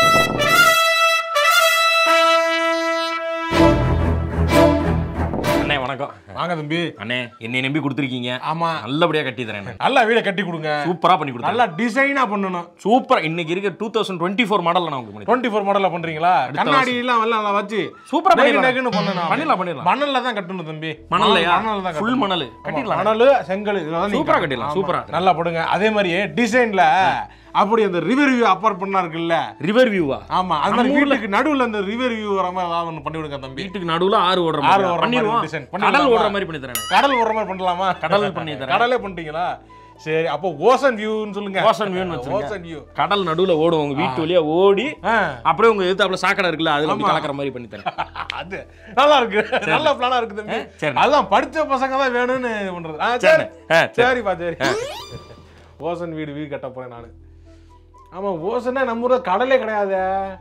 வணக்கம். வாங்க தம்பி. அண்ணே என்னை நம்பி கொடுத்துருக்கீங்க. ஆமா, நல்லபடியா கட்டி தரேன். நல்லா வீட கட்டி கொடுங்க. சூப்பரா பண்ணி கொடுங்க. நல்லா டிசைனா பண்ணணும். சூப்பரா இன்னைக்கு இருக்க 2024 மாடல்ல நான் உங்களுக்கு 24 மாடல்ல பண்றீங்களா? கண்ணாடி எல்லாம் நல்லா வச்சு சூப்பரா பண்ணலாம். மணல்ல தான் கட்டணும் தம்பி. மணல்லையா? ஃபுல் மணல் கட்டிடலாம். மணல் செங்கல் இதெல்லாம் சூப்பரா கட்டிடலாம். சூப்பரா நல்லா போடுங்க. அதே மாதிரியே டிசைன்ல அப்படி அந்த ரிவர் வியூ அப்பர் பண்ணா இருக்குல்ல, ரிவர் வியூவா? ஆமா, அந்த வீட்டுக்கு நடுவுல அந்த ரிவர் வியூ வர மாதிரி ஏதாவது ஒன்னு பண்ணி விடுங்க தம்பி. வீட்டுக்கு நடுவுல ஆறு ஓடுற மாதிரி பண்ணிடுவோம். கடல் ஓடுற மாதிரி பண்ணி தரேன். கடல் ஓடுற மாதிரி பண்ணலாமா? கடல் பண்ணி தரேன். கடலே பண்ணிட்டீங்களா? சரி, அப்போ ஓசன் வியூன்னு சொல்லுங்க. ஓசன் வியூன்னு வச்சுங்க. ஓசன் வியூ கடல் நடுவுல ஓடும். உங்க வீட்டு வழியா ஓடி அப்படியே உங்க எதிர்த்தாப்புல சாக்கடை இருக்குல்ல, அதுல அப்படி கலக்கிற மாதிரி பண்ணி தரேன். அது நல்லா இருக்கு. நல்ல பிளானா இருக்கு தம்பி. அதான் படிச்ச பசங்க தான் வேணும்னு பண்றது. சரி சரிப்பா, சரி. ஓசன் வீடு கட்ட போறேன் நானு. ஆமா, ஓசனா நம்ம ஊர்ல கடலே கிடையாது.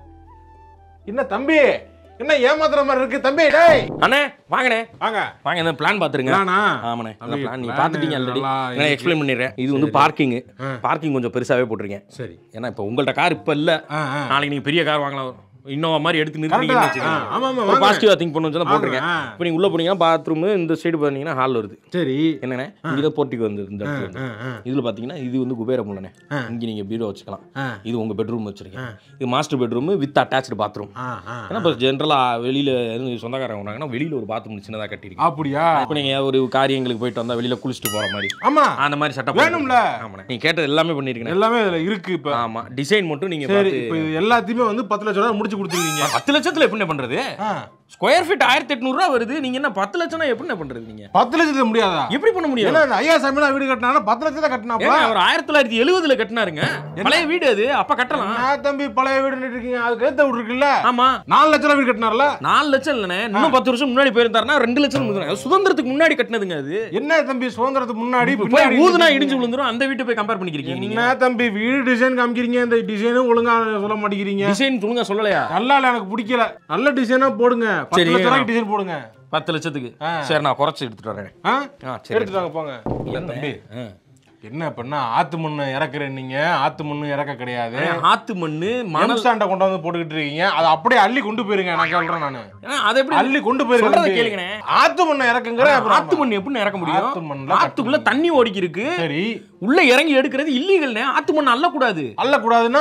என்ன தம்பி, என்ன ஏமாத்துற மாதிரி இருக்கு தம்பி? டேய் அண்ணே வாங்கண்ணே, வாங்க வாங்க. இந்த பிளான் பாத்துருங்க. ஆமாண்ணே, அந்த பிளான் நீங்க பாத்துட்டீங்க ஆல்ரெடி. நான் எக்ஸ்பிளைன் பண்ணிடுறேன். இது வந்து பார்க்கிங் கொஞ்சம் பெருசாவே போட்டுருக்கேன். சரி, ஏன்னா இப்போ உங்கள்ட்ட கார் இப்ப இல்ல, நாளைக்கு நீங்க பெரிய கார் வாங்கலாம், இன்னோவா மாதிரி எடுத்து நிறுத்திட்டீங்கன்னு பாசிட்டிவா திங்க் பண்ணு சொல்லி போட்டிருக்கேன். இப்போ நீங்க உள்ள போனீங்கன்னா பாத்ரூம் இந்த சைடு பாத்தீங்கன்னா ஹால் வருது. சரி, என்னண்ணே இங்க போர்ட்டிகோ வந்து இந்த இதுல பாத்தீங்கன்னா இது வந்து குபேரம் உள்ளனே. இங்க நீங்க பீரோ வச்சுக்கலாம். இது உங்க பெட்ரூம் வச்சிருக்கேன். இது master bedroom with attached bathroom. ஏன்னா இப்போ ஜென்ரலா வெளியில சொந்தக்காரங்க வந்தாங்கன்னா வெளியில ஒரு பாத்ரூம் சின்னதா கட்டிருக்கீங்க. அப்படியா? இப்போ நீங்க ஒரு காரியங்களுக்கு போயிட்டு வந்தா வெளியில குளிச்சுட்டு போற மாதிரி. ஆமா, அந்த மாதிரி செட்டப் வேணும்ல. ஆமா, நீங்க கேட்டது எல்லாமே பண்ணிருக்கீங்க. எல்லாமே இதுல இருக்கு. இப்போ ஆமா, டிசைன் மட்டும் நீங்க பார்த்து இப்போ எல்லாத்தையுமே வந்து 10 லட்சம் ரூபாய் முடிச்சு கொடுத்துருக்கீங்க. 10 லட்சத்துல எப்படி பண்றது? ஸ்கொயர் ஃபீட் 1800 ரூபாய் வருது. நீங்க என்ன 10 லட்சம் எப்படி பண்றது? நீங்க 10 லட்சத்துல முடியாதா? எப்படி பண்ண முடியும்? ஏன்னா ஐயா சாமினா வீடு கட்டினானா 10 லட்சத்தை கட்டினாப்ல. அவர் 1970ல கட்டினாருங்க. பழைய வீடு அது, அப்ப கட்டலாம். நான் தம்பி பழைய வீடு இருக்கீங்க, அதுக்கு ஏத்த வீடு இருக்குல்ல. ஆமா, 4 லட்சம் வீடு கட்டினார்ல. 4 லட்சம் இல்லனே, இன்னும் 10 வருஷம் முன்னாடி போயிருந்தாருன்னா 2 லட்சம் சுதந்திரத்துக்கு முன்னாடி கட்டினதுங்க. அது என்ன தம்பி சுதந்திரத்துக்கு முன்னாடி போய் ஊதுனா இடிஞ்சு விழுந்துரும். அந்த வீட்டை போய் கம்பேர் பண்ணிக்கிறீங்க நீங்க. என்ன தம்பி வீடு டிசைன் காமிக்கிறீங்க, இந்த டிசைனும் ஒழுங்கா சொல்ல மாட்டேங்கிறீங்க. டிசைன் ஒழுங்கா சொல்லலையா? நல்லா இல்ல, எனக்கு பிடிக்கல. நல்ல டிசைனா போடுங்க. 10 லட்சம் டிசைன் போடுங்க. 10 லட்சத்துக்கு சரி, நான் குறைச்சு எடுத்துட்டு வரேன். எடுத்துட்டு வாங்க போங்க. இல்ல தம்பி, என்ன பண்ணா ஆத்து மண்ணு இறக்குறேன். நீங்க ஆத்து மண்ணு இறக்க கிடையாது. ஆத்து மண்ணு மணல் சாண்டை கொண்டு வந்து போட்டுக்கிட்டு இருக்கீங்க. அதை அப்படியே அள்ளி கொண்டு போயிருங்க. நான் சொல்றேன், நானு அதை எப்படி அள்ளி கொண்டு போயிருக்கேன் கேளுங்க. ஆத்து மண்ணை இறக்குங்கிற ஆத்து மண் எப்படி இறக்க முடியும்? ஆத்து மண்ல ஆத்துக்குள்ள தண்ணி ஓடிக்கி இருக்கு. சரி, உள்ள இறங்கி எடுக்கிறது இல்லீகல்னே. ஆத்து மண் அள்ளக்கூடாது. அள்ளக்கூடாதுன்னா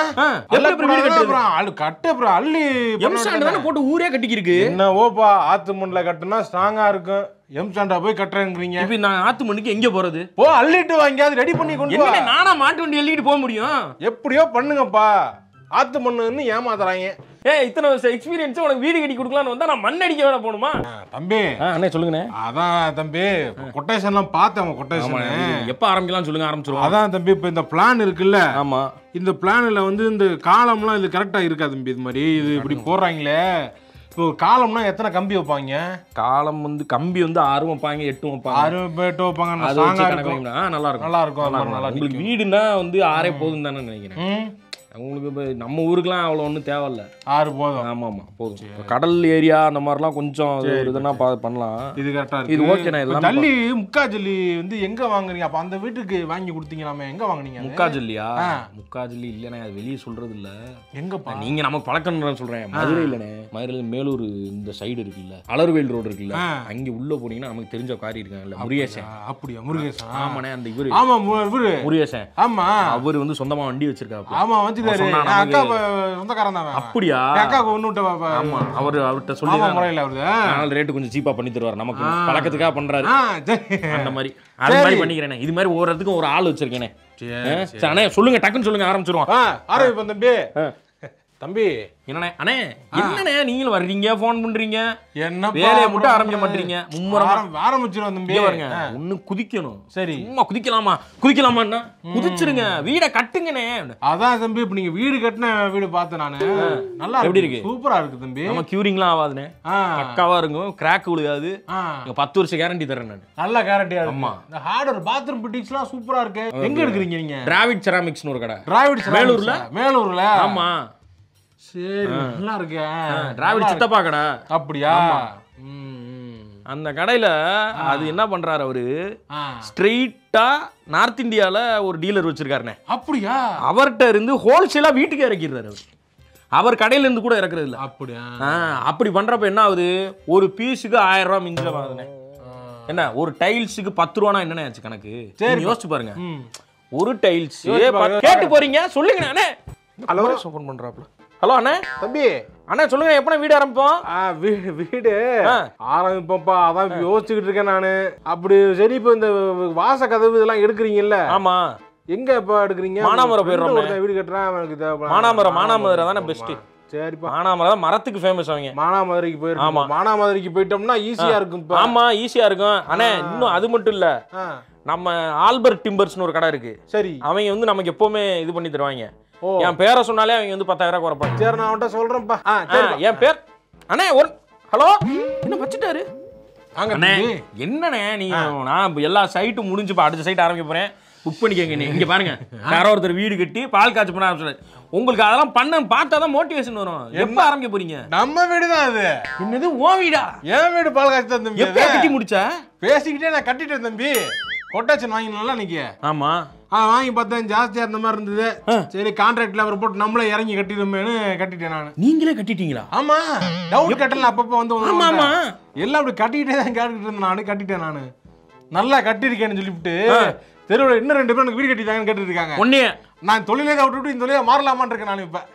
கட்டு அப்புறம் அள்ளி எம்சாண்ட் தானே போட்டு ஊரே கட்டிக்கி இருக்கு. என்ன ஓப்பா, ஆத்து மண்ல கட்டுனா ஸ்ட்ராங்கா இருக்கும். எம்சாண்டா போய் கட்டுறேங்கிறீங்க. இப்ப நான் ஆத்து மண்ணுக்கு எங்க போறது? ஓ, அள்ளிட்டு வாங்கி ரெடி பண்ணி கொண்டு வா. நானா மாட்டு வண்டி அள்ளிட்டு போக முடியும்? எப்படியோ பண்ணுங்கப்பா. ஆத்து மண்ணுன்னு ஏமாத்துறாங்க. இத்தனை வருஷம் எக்ஸ்பீரியன்ஸ் உனக்கு வீடு கட்டி கொடுக்கலான்னு வந்தா நான் மண் அடிக்க வேணா போணுமா? தம்பி அண்ணே சொல்லுங்கண்ணே. அதான் தம்பி கொட்டேஷன்லாம் பார்த்தேன். கொட்டேஷன் எப்போ ஆரம்பிக்கலாம் சொல்லுங்க, ஆரம்பிச்சிருவோம். அதான் தம்பி, இப்போ இந்த பிளான் இருக்குல்ல. ஆமா, இந்த பிளான்ல வந்து இந்த காலம்லாம் இது கரெக்டா இருக்கா தம்பி? இது மாதிரி இது இப்படி போடுறாங்களே. இப்போ காலம்னா எத்தனை கம்பி வைப்பாங்க? காலம் வந்து கம்பி வந்து 6 வைப்பாங்க, 8 வைப்பாங்க. 6 8 வைப்பாங்க. நல்லா இருக்கும். நல்லா இருக்கும். உங்களுக்கு வீடுனா வந்து 6 போதும் தானே நினைக்கிறேன். உங்களுக்கு இப்போ நம்ம ஊருக்குலாம் அவ்வளோ ஒன்றும் தேவையில்ல. 6 போதும். ஆமாம் ஆமாம், போதும். கடல் ஏரியா அந்த மாதிரிலாம் கொஞ்சம் இதுனா பண்ணலாம். இது கரெக்டாக இருக்கு. இது ஓகேண்ணா. இதெல்லாம் ஜல்லி முக்கா ஜல்லி வந்து எங்கே வாங்குறீங்க? அப்போ அந்த வீட்டுக்கு வாங்கி கொடுத்தீங்களாமே, எங்கே வாங்குனீங்க? முக்கா ஜல்லியா? முக்கா ஜல்லி இல்லைண்ணே, அது வெளியே சொல்கிறது இல்லை. எங்கப்பா? நீங்கள் நமக்கு பழக்கம்னு சொல்கிறேன். மதுரை இல்லைண்ணே, மதுரையில் மேலூர் இந்த சைடு இருக்குல்ல, அலர்வேல் ரோடு இருக்குல்ல, அங்கே உள்ளே போனீங்கன்னா நமக்கு தெரிஞ்ச காரி இருக்காங்கல்ல, முருகேசன். அப்படியா? முருகேசன்? ஆமாண்ணே, அந்த இவர். ஆமாம், முருகேசன். ஆமாம், அவர் வந்து சொந்தமாக வண்டி வச்சிருக்காரு. ஆமாம், வச்சு அப்படியா? அவர்கிட்ட சொல்லி ரேட்டு கொஞ்சம் சீப்பா பண்ணி தருவார். நமக்கு பழக்கத்துக்காக பண்றாரு. அந்த மாதிரி அது மாதிரி பண்ணிக்கிறேன். இது மாதிரி ஒவ்வொருத்துக்கும் ஒரு ஆள் வச்சிருக்கேனே. சொல்லுங்க, டக்குன்னு சொல்லுங்க, ஆரம்பிச்சிருவோம். தம்பி தம்பி என்னண்ணே? அண்ணே என்னண்ணே நீங்களும் வர்றீங்க, போன் பண்றீங்க, என்ன வேலையை மட்டும் ஆரம்பிக்க மாட்டீங்க. ஆரம்பிச்சிடும் தம்பி. பாருங்க, ஒண்ணு குதிக்கணும். சரி, சும்மா குதிக்கலாமான்னா குதிச்சிருங்க, வீடை கட்டுங்கண்ணே. அதான் தம்பி, இப்ப நீங்க வீடு கட்டின வீடு பார்த்தேன் நானு. நல்லா எப்படி இருக்கு? சூப்பரா இருக்கு தம்பி. நம்ம கியூரிங்லாம் ஆகாதுண்ணே, பக்காவா இருக்கும், கிராக் விழுகாது. 10 வருஷம் கேரண்டி தரேன் நான். நல்ல கேரண்டியா இருக்கு. ஆமா, இந்த ஹார்ட்வேர் பாத்ரூம் பிட்டிக்ஸ்லாம் சூப்பரா இருக்கு. எங்க எடுக்கிறீங்க நீங்க? டிராவிட் செராமிக்ஸ்னு ஒரு கடை. டிராவிட் மேலூர்ல. ஆமா, சரி, நல்லா இருக்கு. டிராவிட் சித்தப்பா கடை. அப்படியா? அந்த கடையில அது என்ன பண்றாரு அவரு, ஸ்ட்ரெயிட்டா நார்த் இந்தியால ஒரு டீலர் வச்சிருக்காருண்ணே. அப்படியா? அவர்கிட்ட இருந்து ஹோல்சேலா வீட்டுக்கு இறக்கிடுறாரு அவர். அவர் கடையில இருந்து கூட இறக்குறது இல்ல. அப்படியா? அப்படி பண்றப்ப என்ன ஆகுது, ஒரு பீஸுக்கு 1000 ரூபாய் மிஞ்சமாகுதுண்ணே. என்ன ஒரு டைல்ஸுக்கு 10 ரூபானா என்னண்ணே ஆச்சு கணக்கு? யோசிச்சு பாருங்க. ஒரு டைல்ஸ் கேட்டு போறீங்க, சொல்லுங்க அண்ணே. Hello open பண்றாப்ல. ஹலோ அண்ணே. தம்பி அண்ணே சொல்லுங்க, எப்போ வீடு ஆரம்பிப்போம்? வீடு ஆரம்பிப்போம்ப்பா, அதான் யோசிச்சுக்கிட்டு இருக்கேன் நானு. அப்படி சரி, இப்போ இந்த வாச கதவு இதெல்லாம் எடுக்கிறீங்கல்ல? ஆமா. எங்க இப்ப எடுக்கிறீங்க? மானாமரம் போயிடுறோம். வீடு கட்டுறேன், எனக்கு தேவை. மானாமரம் தானே பெஸ்ட். சரிப்பா, மானாமரம் தான் மரத்துக்கு ஃபேமஸ். அவங்க மானாமதுரைக்கு போயிருக்கோம். ஆமா, மானாமதுரைக்கு போயிட்டோம்னா ஈஸியா இருக்கும். ஆமா, ஈஸியா இருக்கும். அண்ணே இன்னும் அது மட்டும் இல்ல, நம்ம ஆல்பர்ட் டிம்பர்ஸ்னு ஒரு கடை இருக்கு. சரி, அவங்க வந்து நமக்கு எப்பவுமே இது பண்ணி தருவாங்க. என் பேரை சொன்னாலே அவங்க வந்து 10,000 குறைப்பாங்க. சரி, நான் அவன்கிட்ட சொல்றேன்ப்பா. என் பேர் அண்ணே ஒரு ஹலோ என்ன வச்சுட்டாரு அண்ணே. என்னண்ணே நீங்க, நான் எல்லா சைட்டும் முடிஞ்சுப்பா, அடுத்த சைட் ஆரம்பிக்க போறேன், புக் பண்ணிக்கங்க. நீ இங்க பாருங்க, யாரோ ஒருத்தர் வீடு கட்டி பால் காய்ச்சி பண்ண ஆரம்பிச்சாரு. உங்களுக்கு அதெல்லாம் பண்ண பார்த்தாதான் மோட்டிவேஷன் வரும். எப்ப ஆரம்பிக்க போறீங்க? நம்ம வீடு தான் அது. என்னது உன் வீடா? என் வீடு பால் காய்ச்சி தான் தம்பி. எப்ப கட்டி முடிச்சா? பேசிக்கிட்டே நான் கட்டிட்டேன் தம்பி. கொட்டேஷன் வாங்கினால இன்னைக்கு. ஆமா, வாங்கி பார்த்தேன், ஜாஸ்தியா இருந்த மாதிரி இருந்தது. சரி, கான்ட்ராக்ட்ல அவர் போட்டு நம்மளே இறங்கி கட்டிடுமேனு கட்டிட்டேன் நான். நீங்களே கட்டிட்டீங்களா? ஆமா, டவுட் கட்டல அப்பப்ப வந்து. ஆமா, எல்லாம் அப்படி கட்டிக்கிட்டே தான் கேட்டுக்கிட்டு இருந்தேன். நானு கட்டிட்டேன், நானு நல்லா கட்டிருக்கேன்னு சொல்லிவிட்டு தெருவில் இன்னும் 2 பேர் எனக்கு வீடு கட்டிட்டாங்கன்னு கேட்டு இருக்காங்க. ஒன்னே நான் தொழிலே விட்டுவிட்டு இந்த தொழிலை மாறலாமான்னு இருக்கேன் நான் இப்ப.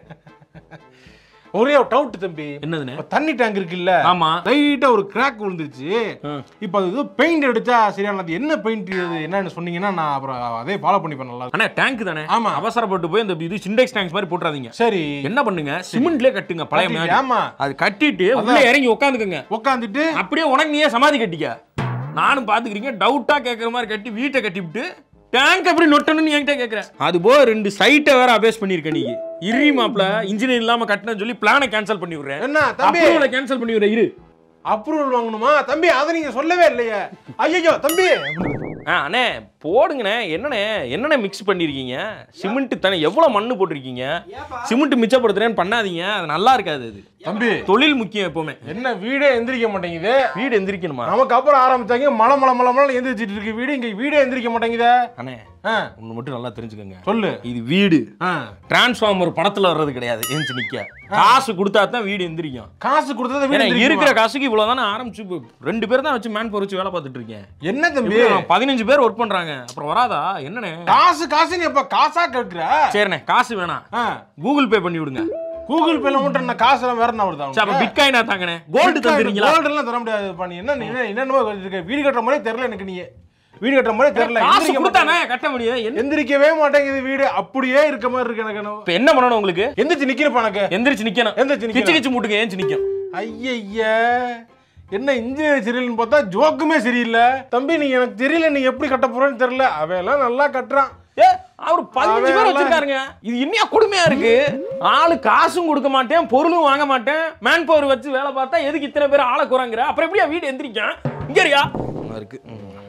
ஒரே டவுட் தம்பி. என்னதுன்னு? தண்ணி டேங்க் இருக்குல்ல? ஆமா, லைட்டா ஒரு கிராக் விழுந்துருச்சு. இப்ப அது பெயிண்ட் அடிச்சா சரியானது. என்ன பெயிண்ட் என்னன்னு சொன்னீங்கன்னா நான் அப்புறம் அதே ஃபாலோ பண்ணிப்பேன். நல்லா அண்ணா, டேங்க் தானே? ஆமா, அவசரப்பட்டு போய் இந்த இது சிண்டெக்ஸ் டேங்க்ஸ் மாதிரி போட்டுறாதீங்க. சரி, என்ன பண்ணுங்க, சிமெண்ட்லயே கட்டுங்க பழைய மாதிரி. ஆமா, அது கட்டிட்டு உள்ள இறங்கி உட்காந்துக்குங்க. உட்காந்துட்டு அப்படியே உனக்கு நீயே சமாதி கட்டிக்க. நானும் பாத்துக்கிறீங்க, டவுட்டா கேட்கற மாதிரி கட்டி வீட்டை கட்டிவிட்டு டேங்க் எப்படி நொட்டணும்னு என்கிட்ட கேட்குறேன். அது போக 2 சைட்டை வேற அபேஸ் பண்ணியிருக்கேன். நீங்க இரு மாப்ள, இன்ஜினியர் இல்லாம கட்டினு சொல்லி பிளானை கேன்சல் பண்ணி விடுறேன். என்ன தம்பி, கேன்சல் பண்ணி விடுறேன். இரு, அப்ரூவல் வாங்கணுமா தம்பி? அதை நீங்க சொல்லவே இல்லையே. ஐயோ தம்பி. அண்ணே போடுங்கண்ணே. என்னண்ணே மிக்ஸ் பண்ணிருக்கீங்க? சிமெண்ட் தானே, எவ்வளவு மண்ணு போட்டிருக்கீங்க? சிமெண்ட் மிச்சப்படுத்துறேன்னு பண்ணாதீங்க, அது நல்லா இருக்காது. அது தம்பி, தொழில் முக்கியம் எப்பவுமே. என்ன வீடே எந்திரிக்க மாட்டேங்குது? வீடு எந்திரிக்கணுமா? நமக்கு அப்புறம் ஆரம்பிச்சாங்க மலை எந்திரிச்சிட்டு இருக்கு வீடு. இங்க வீடே எந்திரிக்க மாட்டேங்குதே. அண்ணே ஒண்ணு மட்டும் நல்லா தெரிஞ்சுக்கோங்க. சொல்லு. இது வீடு டிரான்ஸ்ஃபார்மர் படத்துல வர்றது கிடையாது. எந்திரிச்சு நிக்க காசு கொடுத்தா தான் வீடு எந்திரிக்கும். காசு கொடுத்தா வீடு இருக்கிற காசுக்கு இவ்வளவுதானே ஆரம்பிச்சு 2 பேர் தான் வச்சு மேன் பவர் வச்சு வேலை பார்த்துட்டு இருக்கேன். என்ன தம்பி, 15 பேர் ஒர்க் பண்றாங்க, அப்புறம் வராதா? என்னண்ணே காசு நீ எப்ப காசா கேக்குற? சரிண்ணே, காசு வேணாம், கூகுள் பே பண்ணி விடுங்க. கூகுள் பேல மட்டும் என்ன காசு எல்லாம் வேற என்ன வருதா? அப்ப பிட்காயினா தாங்கண்ணே. கோல்டு தந்துறீங்களா? கோல்டு எல்லாம் தர முடியாது. பண்ணி என்னமோ வீடு கட்டுற மாதிரி தெரியல எனக்கு. நீ வீடு கட்டுற மாதிரி தெரியல. காசு கொடுத்தானே கட்ட முடியும். எந்திரிக்கவே மாட்டேங்குது வீடு, அப்படியே இருக்க மாதிரி இருக்கு எனக்கு. இப்ப என்ன பண்ணணும் உங்களுக்கு? எந்திரிச்சு நிக்கணும். எனக்கு எந்திரிச்சு நிக்கணும். கிச்சு கிச்சு மூட்டுங்க, ஏஞ்சி நிக்கும். ஐயய்யா, என்ன இன்ஜினியர் சரியில்லைன்னு பார்த்தா ஜோக்குமே சரியில்லை. தம்பி நீ எனக்கு தெரியல, நீ எப்படி கட்ட போறேன்னு தெரியல. அவையெல்லாம் நல்லா கட்டுறான். அவர் 15 பேர் வச்சிருக்காருங்க. இது இன்னையா கொடுமையா இருக்கு. ஆளு காசும் கொடுக்க மாட்டேன், பொருளும் வாங்க மாட்டேன், மேன் பவர் வச்சு வேலை பார்த்தா எதுக்கு இத்தனை பேர் ஆளை குறாங்கிற? அப்புறம் எப்படியா வீடு எந்திரிக்கும்? இங்க இருக்கியா இருக்கு.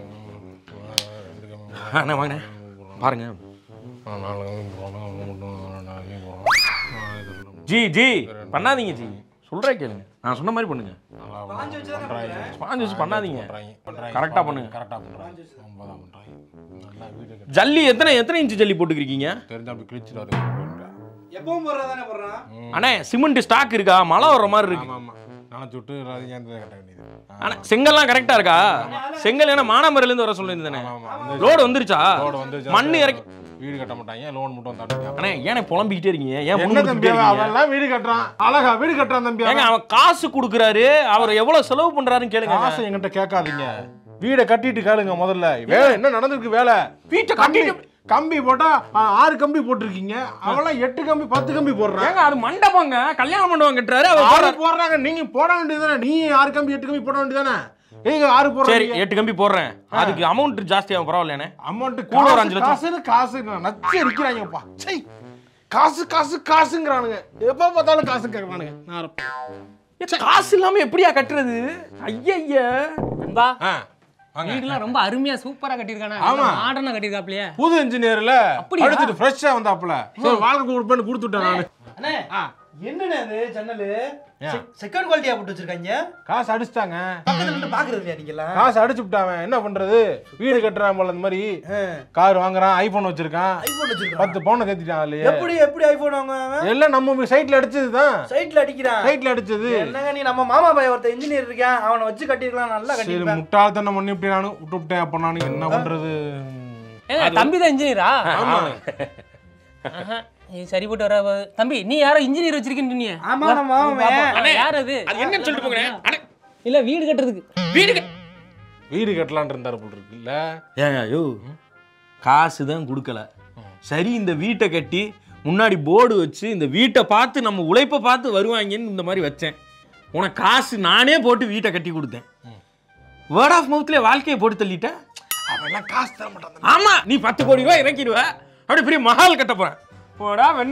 அண்ணா வாங்க பாருங்க. ஜி ஜி பண்ணாதீங்க ஜி, சொல்றேன் கேளுங்க. நான் சொன்ன மாதிரி பண்ணுங்க. ஸ்பாஞ்ச் வச்சு பண்ணாதீங்க, கரெக்டா பண்ணுங்க. கரெக்டா பண்றாங்க. ஜல்லி எத்தனை இன்ச் ஜல்லி போட்டுக்கிறீங்க? தெரிஞ்சா அப்படி கிழிச்சிடாரு. எப்பவும் போறதானே போறான். அண்ணே சிமெண்ட் ஸ்டாக் இருக்கா? மழை வர்ற மாதிரி இருக்கு. ஆமா, நானே சுட்டு ராதியாந்து கட்ட வேண்டியது. அண்ணா செங்கல்லாம் கரெக்டா இருக்கா? செங்கல் என்ன மானாமரில இருந்து வர சொல்லிருந்தேனே. லோட் வந்துருச்சா? லோட் வந்துருச்சு. மண்ணு இறக்கி வீடு கட்ட மாட்டாங்க, லோன் மட்டும் தட்டாங்க. அண்ணே ஏனே புலம்பிக்கிட்டே இருக்கீங்க? ஏன் என்ன தம்பி அவெல்லாம் வீடு கட்டறான், அழகா வீடு கட்டறான் தம்பி. ஏங்க அவன் காசு குடுக்குறாரு, அவர் எவ்வளவு செலவு பண்றாருன்னு கேளுங்க. காசு என்கிட்ட கேட்காதீங்க, வீட கட்டிட்டு கேளுங்க முதல்ல. வேலை என்ன நடந்துருக்கு? வேலை வீட்டை கட்டிட்டு கம்பி போட்டா 6 கம்பி போட்டிருக்கீங்க, அவெல்லாம் 8 கம்பி 10 கம்பி போடுறாங்க. அது மண்டபங்க, கல்யாண மண்டபம் கட்டுறாரு, அவர் போடுறாங்க. நீங்க போட வேண்டியதானே, நீ 6 கம்பி 8 கம்பி போட வேண்டியதானே. ஏங்க 6 போடுறேன். சரி 8 கம்பி போடுறேன், அதுக்கு அமௌண்ட் ஜாஸ்தி ஆகும், பரவாயில்லையானே? அமௌண்ட் கூட ஒரு 5 லட்சம். காசு நச்சு அடிக்கிறாங்கப்பா. சரி காசு காசு காசுங்கறானுங்க, எப்ப பார்த்தாலும் காசு கேக்குறானுங்க. காசு இல்லாம எப்படியா கட்டுறது? ஐயய்யா பா, வீடுலாம் ரொம்ப அருமையா சூப்பரா கட்டிருக்கானே. ஆமா, மாடர்னா கட்டிருக்காப்லையே. புது இன்ஜினியர்ல அடுத்து ஃப்ரெஷ்ஷா வந்தாப்ல. சரி வாழ்க்கை கொடுப்பேன்னு கொடுத்துட்டேன் நானு. அண்ணே என்னண்ணே அது ஜன்னல் செகண்ட் குவாலிட்டியா போட்டு வச்சிருக்காங்க. காசு அடிச்சிட்டாங்க. பக்கத்துல இருந்து பாக்குறது இல்லையா நீங்க எல்லாம்? காசு அடிச்சு விட்டாங்க. என்ன பண்றது? வீடு கட்டுறான் போல இந்த மாதிரி கார் வாங்குறான், ஐபோன் வச்சிருக்கான். 10 பவுன் கத்திட்டான். அதுல எப்படி ஐபோன் வாங்குவாங்க? எல்லாம் நம்ம சைட்ல அடிச்சதுதான். சைட்ல அடிக்கிறான். சைட்ல அடிச்சது. என்னங்க நீ நம்ம மாமா பையன் ஒருத்த இன்ஜினியர் இருக்கான், அவனை வச்சு கட்டிருக்கலாம். நல்லா கட்டிருப்பேன். சரி முட்டாள்தனம் பண்ணி விட்டேன். நானும் விட்டுவிட்டேன். அப்ப நானும் என்ன பண்றது? தம்பி தான் இன்ஜினியரா? ஆமா. சரி போட்டு வர தம்பி. நீ யாரோ இன்ஜினியர் வச்சிருக்கீன்னு சொன்னீங்க. ஆமா மாமா. யார் அது? அது என்னன்னு சொல்லிட்டு போங்கண்ணே. இல்ல வீடு கட்டுறதுக்கு. வீடு கட்டலான் இருந்தாரு போல் இருக்குல்ல. ஏங்க ஐயோ காசு தான் கொடுக்கல. சரி இந்த வீட்டை கட்டி முன்னாடி போர்டு வச்சு இந்த வீட்டை பார்த்து நம்ம உழைப்பை பார்த்து வருவாங்கன்னு இந்த மாதிரி வச்சேன். உனக்கு காசு நானே போட்டு வீட்டை கட்டி கொடுத்தேன். வேர்ட் ஆஃப் மவுத்லேயே வாழ்க்கையை போட்டு தள்ளிட்டேன். அவெல்லாம் காசு தர மாட்டான். ஆமா நீ 10 கோடி ரூபாய் இறக்கிடுவ. அப்படி பெரிய மஹால் கட்ட போறேன். போடா வெண்ண.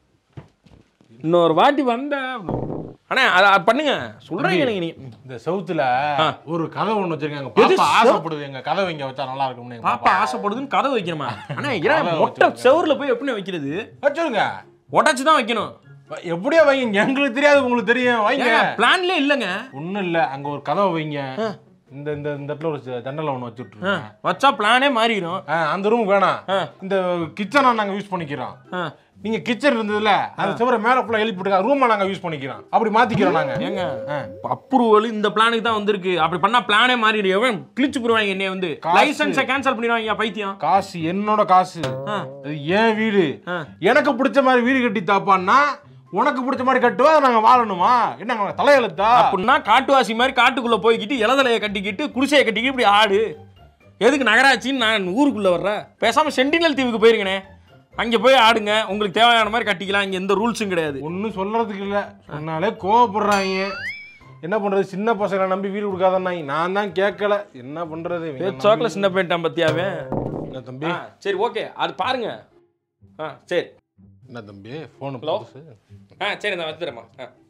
இன்னொரு வாட்டி வந்த அண்ணே அதை பண்ணுங்க சொல்றீங்க. நீ இந்த சவுத்துல ஒரு கதவு ஒண்ணு வச்சிருக்காங்க. பாப்பா ஆசைப்படுது எங்க கதவு இங்க வச்சா நல்லா இருக்கும்னு. பாப்பா ஆசைப்படுதுன்னு கதவு வைக்கணுமா? அண்ணா ஏன் மொட்டை செவுர்ல போய் எப்படி வைக்கிறது? வச்சிருங்க. உடச்சு தான் வைக்கணும். எப்படியா வைங்க? எங்களுக்கு தெரியாது, உங்களுக்கு தெரியும். வைங்க. பிளான்ல இல்லங்க. ஒண்ணும் இல்ல. அங்க ஒரு கதவை வைங்க. இந்த இந்த இடத்துல ஒரு ஜன்னல ஒண்ணு வச்சு விட்டுருங்க. வச்சா பிளானே மாறிடும். அந்த ரூம் வேணாம். இந்த கிச்சனை நாங்க யூஸ் பண்ணிக்கிறோம். நீங்க கிச்சன் இருந்ததுல அந்த சுவரை மேல ஃபுல்லா எழுப்பி விட்டுருக்க ரூமை நாங்க யூஸ் பண்ணிக்கிறோம். அப்படி மாத்திக்கிறோம் நாங்க. ஏங்க அப்ரூவல் இந்த பிளானுக்கு தான் வந்திருக்கு. அப்படி பண்ணா பிளானே மாறிடும். எவன் கிழிச்சு போடுவாங்க என்னைய வந்து லைசன்ஸை கேன்சல் பண்ணிடுவாங்க. பைத்தியம். காசு என்னோட காசு. அது ஏன் வீடு. எனக்கு பிடிச்ச மாதிரி வீடு கட்டி தாப்பான்னா உனக்கு பிடிச்ச மாதிரி கட்டுவா. நாங்க வாழணுமா? என்ன தலையெழுத்தா? அப்படின்னா காட்டுவாசி மாதிரி காட்டுக்குள்ள போய்கிட்டு இலதலையை கட்டிக்கிட்டு குடிசையை கட்டிக்கிட்டு இப்படி ஆடு. எதுக்கு நகராட்சின்னு நான் ஊருக்குள்ள வர்றேன்? பேசாம சென்டினல் தீவுக்கு போயிருங்கண்ணே. அங்கே போய் ஆடுங்க. உங்களுக்கு தேவையான மாதிரி கட்டிக்கலாம். இங்கே எந்த ரூல்ஸும் கிடையாது. ஒன்றும் சொல்றதுக்கு இல்லை. சொன்னாலே கோவப்படுறாங்க. என்ன பண்றது? சின்ன பசங்களை நம்பி வீடு கொடுக்காதன்னா நான் தான் கேட்கல. என்ன பண்றது? சோக்கில் சின்ன போயிட்டான் பத்தியாவே. என்ன தம்பி? சரி ஓகே அது பாருங்க. சரி என்ன தம்பி ஃபோன் புதுசு? சரி நான் வச்சுறேம்மா.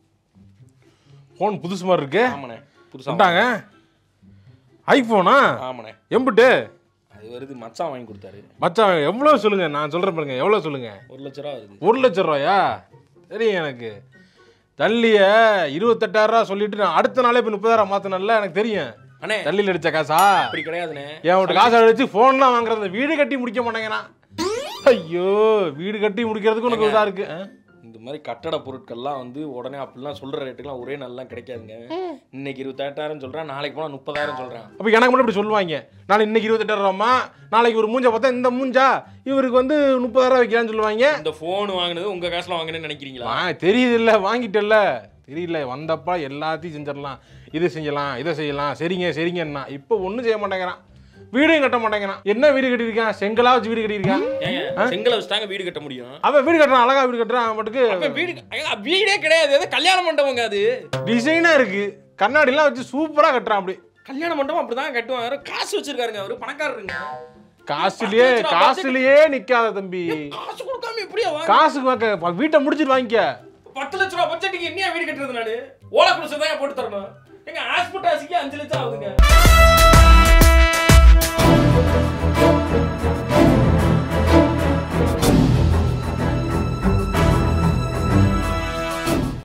ஃபோன் புதுசு மாதிரி இருக்கு. ஆமாண்ணே புதுசாக ஐஃபோனா? ஆமாண்ணே. எம்பிட்டு அது வருது. மச்சான் வாங்கி கொடுத்தாரு. மச்சான் எவ்வளோ சொல்லுங்க? நான் சொல்கிறேன் பாருங்க. எவ்வளோ சொல்லுங்க? 1 லட்ச ரூபா வருது. 1 லட்ச ரூபாயா? சரி எனக்கு தள்ளிய 28,000 ரூபா சொல்லிட்டு நான் அடுத்த நாளே இப்போ 30,000 மாற்றினல எனக்கு தெரியும். அண்ணே தள்ளியில் அடித்த காசா? அப்படி கிடையாதுண்ணே. என் காசை அடிச்சு ஃபோன்லாம் வாங்குறது. வீடு கட்டி முடிக்க மாட்டேங்கிறான். ஐயோ வீடு கட்டி முடிக்கிறதுக்கு உனக்கு இதாக இருக்கு. இந்த மாதிரி கட்டட பொருட்கள்லாம் வந்து உடனே அப்படிலாம் சொல்ற ரேட்டுக்கெல்லாம் ஒரே நல்லா கிடைக்காதுங்க. இன்னைக்கு 28,000 சொல்றேன், நாளைக்கு போனா 30,000 சொல்றேன். அப்ப எனக்கு மட்டும் இப்படி சொல்லுவாங்க. நான் இன்னைக்கு 28,000 நாளைக்கு ஒரு மூஞ்சா பார்த்தா இந்த மூஞ்சா இவருக்கு வந்து 30,000 வைக்கலான்னு சொல்லுவாங்க. இந்த போன் வாங்கினது உங்க காசுல வாங்கினேன்னு நினைக்கிறீங்களா? தெரியுது இல்ல, வாங்கிட்டல தெரியல. வந்தப்பா எல்லாத்தையும் செஞ்சிடலாம், இதை செஞ்சலாம், இதை செய்யலாம், சரிங்க சரிங்கன்னா இப்போ ஒன்றும் செய்ய மாட்டேங்கிறான். வீடும் கட்ட மாட்டேங்கிறான். என்ன வீடு கட்டியிருக்கான்? செங்கலா வச்சு வீடு கட்டியிருக்கான். செங்கலை வச்சுட்டாங்க வீடு கட்ட முடியும். அவன் வீடு கட்டுறான், அழகா வீடு கட்டுறான். அவன் மட்டுக்கு வீடே கிடையாது, ஏதோ கல்யாண மண்டபங்க. அது டிசைனா இருக்கு, கண்ணாடிலாம் வச்சு சூப்பரா கட்டுறான். அப்படி கல்யாண மண்டபம் அப்படிதான் கட்டுவாங்க. காசு வச்சிருக்காருங்க அவரு, பணக்காரருங்க. காசுலயே நிக்காத தம்பி. காசு கொடுக்காம எப்படியா? காசு வீட்டை முடிச்சிட்டு வாங்கிக்க. 10 லட்ச ரூபா பட்ஜெட்டுக்கு என்ன வீடு கட்டுறது? நானு ஓலை குடிசை தான் போட்டு தரணும். எங்க ஹாஸ்பிட்டல் 5 லட்சம் ஆகுதுங்க.